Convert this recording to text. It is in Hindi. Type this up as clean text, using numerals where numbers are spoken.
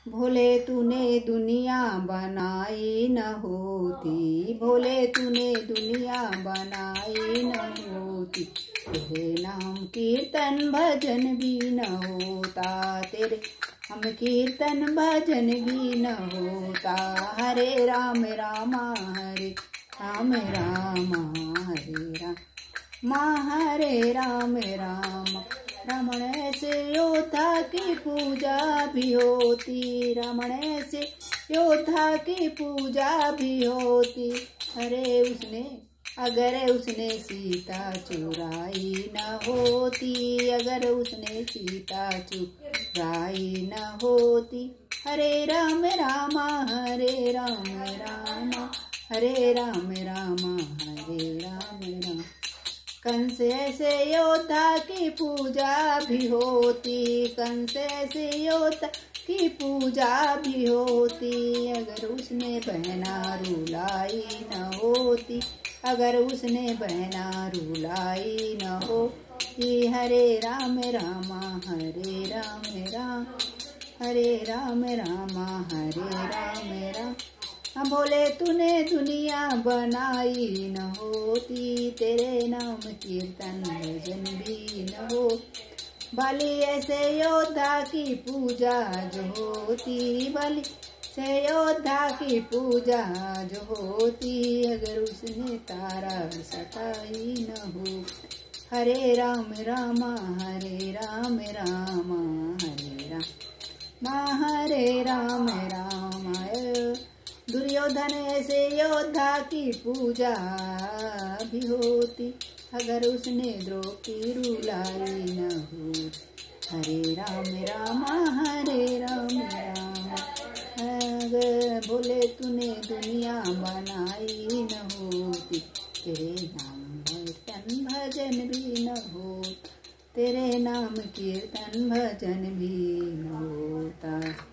भोले तूने दुनिया बनाई न होती, भोले तूने दुनिया बनाई न होती, तेरे नाम कीर्तन भजन भी न होता, तेरे हम कीर्तन भजन भी न होता। हरे राम रामा हरे राम रामा हरे राम हरे राम राम। रमण से योद्धा की पूजा भी होती, रमण से योद्धा की पूजा भी होती। अगर उसने सीता चुराई न होती, अगर उसने सीता चुराई न होती। हरे राम रामा हरे राम रामा हरे राम रामा हरे राम राम। कंस से योद्धा की पूजा भी होती, कंस से योद्धा की पूजा भी होती। अगर उसने बहना रुलाई न होती, अगर उसने बहना रुलाई न होती। हरे राम रामा हरे राम राम हरे राम रामा हरे राम राम। भोले तूने दुनिया बनाई न होती, तेरे नाम कीर्तन भजन भी न हो। बलि ऐसे योद्धा की पूजा जो होती, बलि से योद्धा की पूजा जो होती। अगर उसने तारा सताई न हो। हरे राम रामा हरे राम रामा हरे राम हरे राम राम। दुर्योधन ऐसे योद्धा की पूजा भी होती, अगर उसने द्रौपदी रुलाई न हो। हरे राम रामा हरे राम राम। अगर भोले तूने दुनिया बनाई न होती, तेरे नाम कीर्तन भजन भी न हो, तेरे नाम कीर्तन भजन भी न होता।